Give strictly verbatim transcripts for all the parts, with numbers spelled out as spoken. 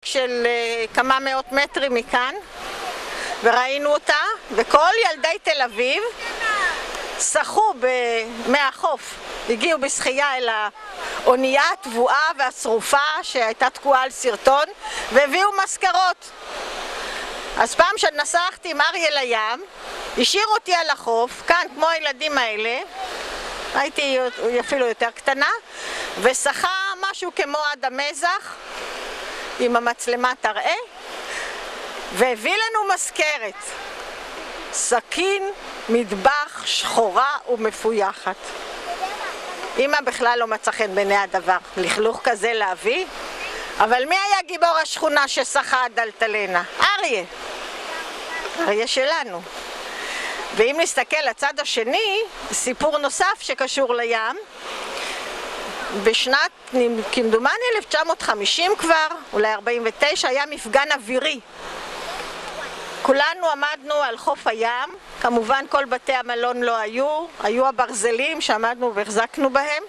של כמה מאות מטרים מכאן, וראינו אותה, וכל ילדי תל אביב שחו מהחוף, הגיעו בשחייה אל האונייה התבואה והשרופה שהייתה תקועה על סרטון, והביאו מזכרות. אז פעם שנסעתי עם אריה לים, השאיר אותי על החוף, כאן כמו הילדים האלה, הייתי אפילו יותר קטנה, ושחה משהו כמו עד המזח עם המצלמה תראה, והביא לנו מזכרת, סכין מטבח שחורה ומפויחת. אמא בכלל לא מצא חן בעיני הדבר, לכלוך כזה להביא. אבל מי היה גיבור השכונה ששחה עד אלטלנה? אריה. אריה שלנו. ואם נסתכל לצד השני, סיפור נוסף שקשור לים, בשנת, כמדומני אלף תשע מאות וחמישים כבר, אולי ארבעים ותשע, היה מפגן אווירי. כולנו עמדנו על חוף הים, כמובן כל בתי המלון לא היו, היו הברזלים שעמדנו והחזקנו בהם,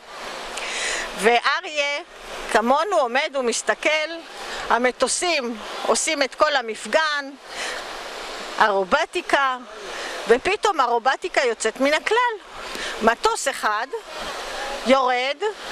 ואריה כמונו עומד ומסתכל, המטוסים עושים את כל המפגן, הרובטיקה, ופתאום הרובטיקה יוצאת מן הכלל. מטוס אחד יורד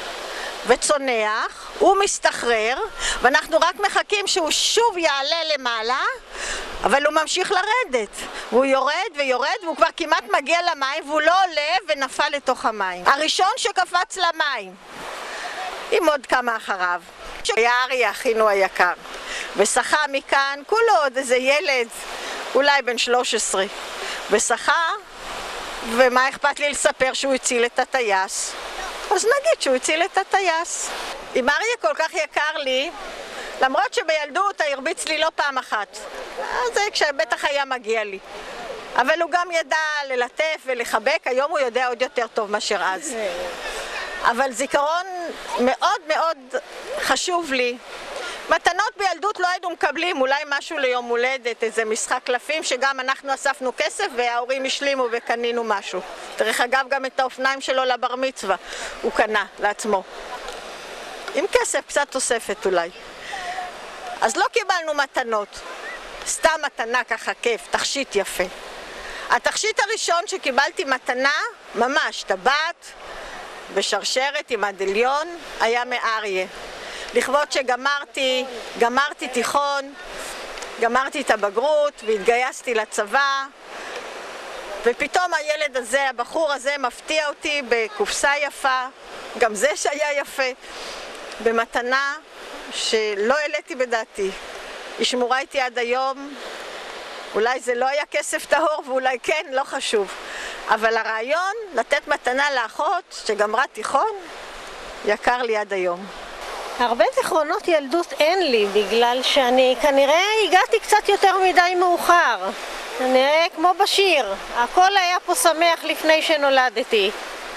וצונח, הוא מסתחרר, ואנחנו רק מחכים שהוא שוב יעלה למעלה, אבל הוא ממשיך לרדת. והוא יורד ויורד, והוא כבר כמעט מגיע למים, והוא לא עולה ונפל לתוך המים. הראשון שקפץ למים, עם עוד כמה אחריו, היה אריה אחינו היקר, ושחה מכאן, כולו עוד איזה ילד, אולי בן שלוש עשרה, ושחה, ומה אכפת לי לספר שהוא הציל את הטייס? אז נגיד שהוא הציל את הטייס. אם אריה כל כך יקר לי, למרות שבילדות הרביץ לי לא פעם אחת, זה כשבטח היה מגיע לי, אבל הוא גם ידע ללטף ולחבק, היום הוא יודע עוד יותר טוב מאשר אז. אבל זיכרון מאוד מאוד חשוב לי. מתנות בילדות לא היינו מקבלים, אולי משהו ליום הולדת, איזה משחק קלפים שגם אנחנו אספנו כסף וההורים השלימו וקנינו משהו. דרך אגב, גם את האופניים שלו לבר מצווה הוא קנה לעצמו. עם כסף, קצת תוספת אולי. אז לא קיבלנו מתנות, סתם מתנה ככה כיף, תכשיט יפה. התכשיט הראשון שקיבלתי מתנה, ממש, טבעת בשרשרת עם הדליון, היה מאריה. לכבוד שגמרתי, גמרתי תיכון, גמרתי את הבגרות והתגייסתי לצבא, ופתאום הילד הזה, הבחור הזה מפתיע אותי בקופסה יפה, גם זה שהיה יפה, במתנה שלא העליתי בדעתי. היא שמורה איתי עד היום, אולי זה לא היה כסף טהור ואולי כן, לא חשוב. אבל הרעיון לתת מתנה לאחות שגמרה תיכון, יקר לי עד היום. הרבה זיכרונות ילדות אין לי, בגלל שאני כנראה הגעתי קצת יותר מדי מאוחר. כנראה כמו בשיר, הכל היה פה שמח לפני שנולדתי.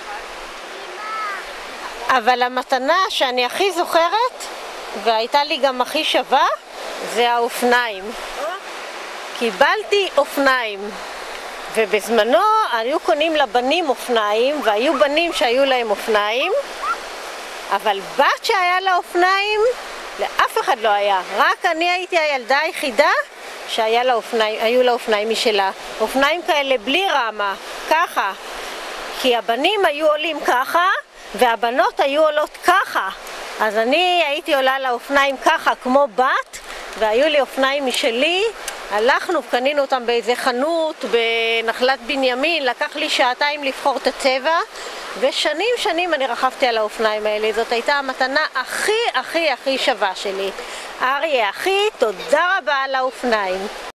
אבל המתנה שאני הכי זוכרת, והייתה לי גם הכי שווה, זה האופניים. קיבלתי אופניים, ובזמנו היו קונים לבנים אופניים, והיו בנים שהיו להם אופניים, אבל בת שהיה לה אופניים, לאף אחד לא היה. רק אני הייתי הילדה היחידה שהיו לה אופניים, לה אופניים משלה. אופניים כאלה בלי רמה, ככה. כי הבנים היו עולים ככה, והבנות היו עולות ככה. אז אני הייתי עולה לאופניים ככה כמו בת, והיו לי אופניים משלי. הלכנו, קנינו אותם באיזה חנות בנחלת בנימין, לקח לי שעתיים לבחור את הצבע, ושנים שנים אני רכבתי על האופניים האלה. זאת הייתה המתנה הכי הכי הכי שווה שלי. אריה אחי, תודה רבה על האופניים.